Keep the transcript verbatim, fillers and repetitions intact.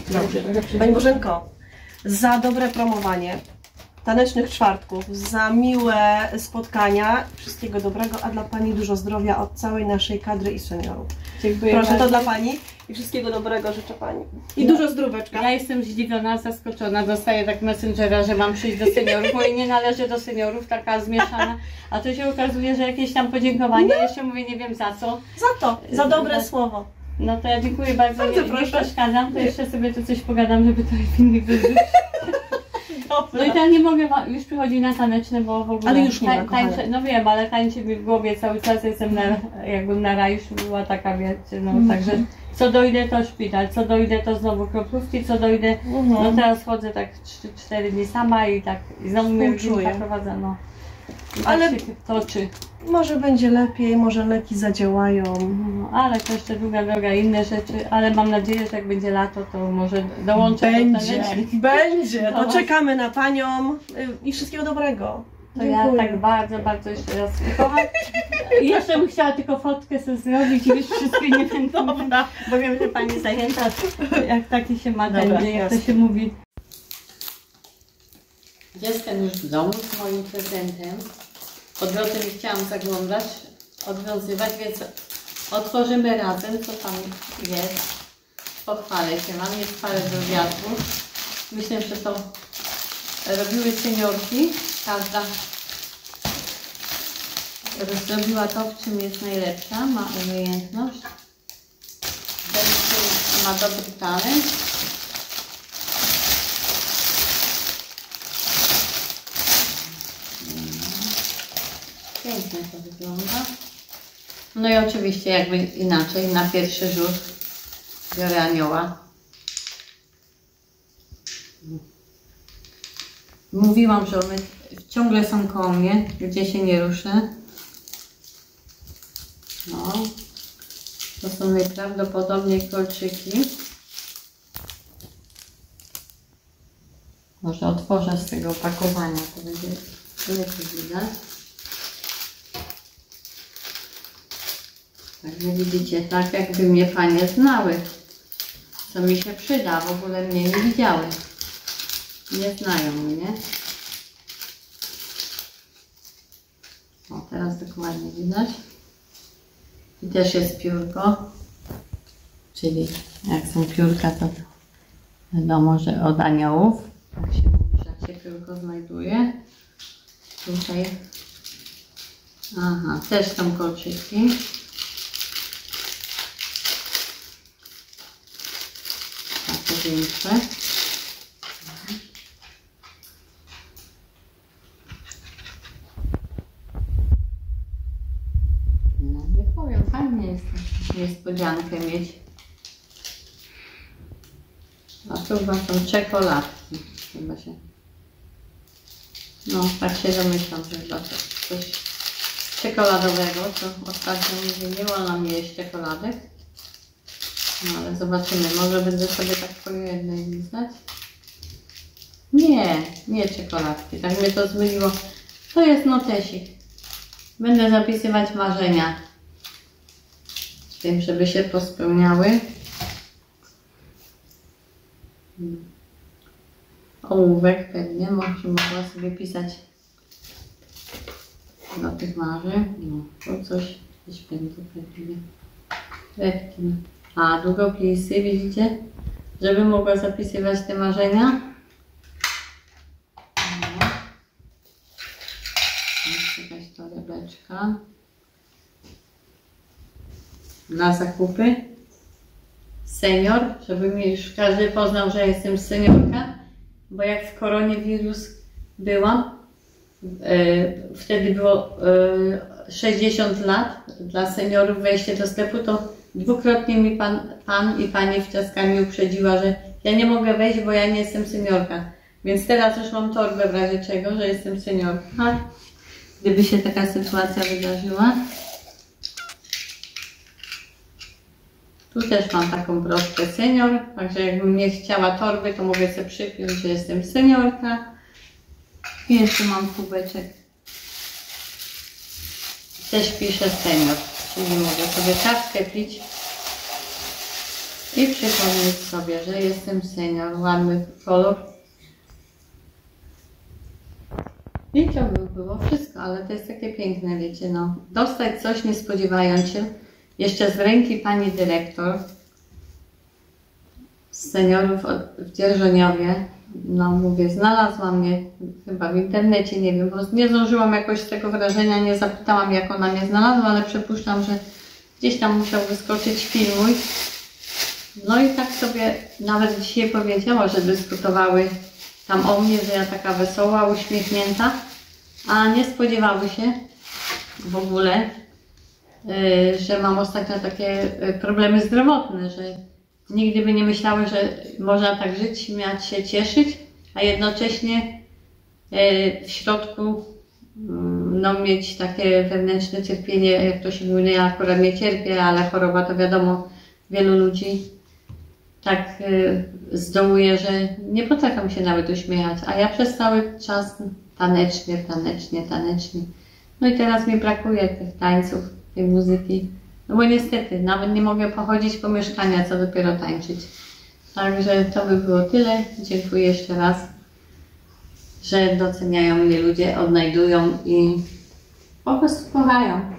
Dobrze. Pani Bożenko, za dobre promowanie tanecznych czwartków, za miłe spotkania, wszystkiego dobrego, a dla Pani dużo zdrowia od całej naszej kadry i seniorów. Dziękuję Proszę, bardzo. to dla Pani i wszystkiego dobrego życzę Pani. I No. dużo zdróweczka. Ja jestem zdziwiona, zaskoczona, dostaję tak messengera, że mam przyjść do seniorów, bo i nie należę do seniorów, taka zmieszana, a tu się okazuje, że jakieś tam podziękowanie, no. Jeszcze mówię, nie wiem za co. Za to, za dobre No. słowo. No to ja dziękuję bardzo, Bardzo nie, nie proszę. przeszkadzam, to jeszcze sobie tu coś pogadam, żeby to innych wyżyć. No i teraz nie mogę już przychodzić na taneczne, bo w ogóle Ale już nie ma, tańczę, kochana. no wiem, ale tańczy mi w głowie cały czas, jestem na, jakbym na raju była taka, wiecie, no Mhm. także co dojdę to szpital, co dojdę to znowu kroplówki, co dojdę, Mhm. no teraz chodzę tak trzy cztery dni sama i tak i znowu mnie Współczuję. rodzinka prowadza, no. I Ale- tak się toczy. Może będzie lepiej, może leki zadziałają. No, ale to jeszcze długa droga, inne rzeczy, ale mam nadzieję, że jak będzie lato, to może dołączę Będzie, do tanecznych. będzie. No. To czekamy na Panią y, i wszystkiego dobrego. To ja tak bardzo, bardzo jeszcze raz kocham. I jeszcze bym chciała tylko fotkę sobie zrobić i już wszystkie nie będą, Dobra. bo wiem, że Pani zajęta, jak taki się ma Dobra, ten, jak to jasne. się mówi. Jestem już w domu z moim prezentem. Pod drodze nie chciałam zaglądać, odwiązywać, więc otworzymy razem, co tam jest. Pochwalę się, mam jest parę drobiazgów. Myślę, że to robiły seniorki. Każda zrobiła to, w czym jest najlepsza, ma umiejętność. Ten, który ma dobry talent. Pięknie to wygląda. No i oczywiście jakby inaczej, na pierwszy rzut biorę anioła. Mówiłam, że one ciągle są koło mnie, gdzie się nie ruszę. No, to są najprawdopodobniej kolczyki. Może otworzę z tego opakowania, to będzie lepiej widać. Tak, nie widzicie, tak jakby mnie Panie znały. Co mi się przyda, w ogóle mnie nie widziały. Nie znają mnie. O, teraz dokładnie widać. I też jest piórko. Czyli jak są piórka, to wiadomo, że od aniołów. Tak się mówi, że się piórko znajduje. Tutaj. Aha, też są kolczyki. Takie większe. No nie powiem, fajnie jest niespodziankę mieć. A tu chyba są czekoladki. Chyba się. No, tak się domyślam, że chyba coś czekoladowego, co ostatnio mówię, nie wolno mi jeść czekoladek. No ale zobaczymy, może będę sobie tak po jednej lizać. Nie, nie czekoladki, tak mnie to zmyliło. To jest notesik. Będę zapisywać marzenia. Z tym, żeby się pospełniały. Ołówek pewnie, może mogła sobie pisać do tych marzeń. No, to coś, coś będzie pewnie. Kredki. A, długopisy, widzicie? Żeby mogła zapisywać te marzenia. No. Jest jakaś torebeczka. Na zakupy. Senior, żeby mi już każdy poznał, że jestem seniorka. Bo jak w koronawirus byłam, yy, wtedy było yy, sześćdziesiąt lat dla seniorów wejście do sklepu, to dwukrotnie mi pan, pan i pani w Ciaskami uprzedziła, że ja nie mogę wejść, bo ja nie jestem seniorka. Więc teraz już mam torbę w razie czego, że jestem seniorka. Gdyby się taka sytuacja wydarzyła. Tu też mam taką proszkę senior, także jakbym nie chciała torby, to mogę sobie przypiąć, że jestem seniorka. I jeszcze mam kubeczek. Też piszę senior, czyli mogę sobie kawkę pić i przypomnieć sobie, że jestem senior, ładny kolor. I to by było wszystko, ale to jest takie piękne, wiecie, no. Dostać coś nie spodziewając się, jeszcze z ręki pani dyrektor, z seniorów w Dzierżoniowie. No mówię, znalazła mnie chyba w internecie, nie wiem, bo nie zdążyłam jakoś z tego wrażenia, nie zapytałam, jak ona mnie znalazła, ale przypuszczam, że gdzieś tam musiał wyskoczyć film mój. No i tak sobie nawet dzisiaj powiedziała, że dyskutowały tam o mnie, że ja taka wesoła, uśmiechnięta, a nie spodziewały się w ogóle, yy, że mam ostatnio takie problemy zdrowotne, że nigdy by nie myślały, że można tak żyć, śmiać się, cieszyć, a jednocześnie yy, w środku no, mieć takie wewnętrzne cierpienie, jak to się mówi, ja akurat nie cierpię, ale choroba to wiadomo, wielu ludzi tak y, zdołuje, że nie potrafią się nawet uśmiechać, a ja przez cały czas tanecznie, tanecznie, tanecznie. No i teraz mi brakuje tych tańców, tej muzyki, no bo niestety nawet nie mogę pochodzić po mieszkania, co dopiero tańczyć. Także to by było tyle. Dziękuję jeszcze raz, że doceniają mnie ludzie, odnajdują i po prostu kochają.